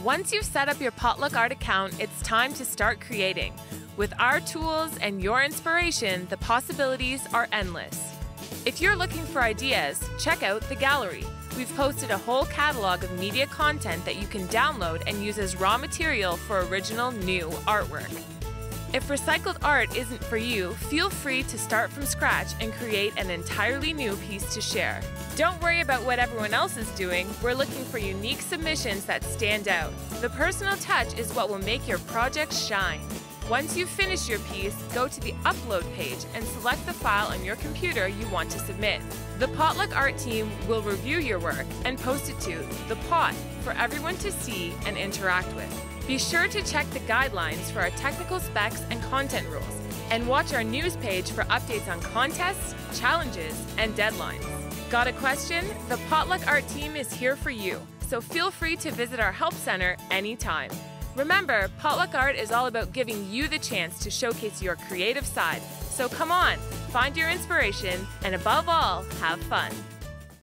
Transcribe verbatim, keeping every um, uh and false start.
Once you've set up your Potluck Art account, it's time to start creating. With our tools and your inspiration, the possibilities are endless. If you're looking for ideas, check out the gallery. We've posted a whole catalog of media content that you can download and use as raw material for original new artwork. If recycled art isn't for you, feel free to start from scratch and create an entirely new piece to share. Don't worry about what everyone else is doing. We're looking for unique submissions that stand out. The personal touch is what will make your project shine. Once you've finished your piece, go to the Upload page and select the file on your computer you want to submit. The Potluck Art team will review your work and post it to The Pot for everyone to see and interact with. Be sure to check the guidelines for our technical specs and content rules, and watch our news page for updates on contests, challenges, and deadlines. Got a question? The Potluck Art team is here for you, so feel free to visit our Help Center anytime. Remember, Potluck Art is all about giving you the chance to showcase your creative side. So come on, find your inspiration, and above all, have fun.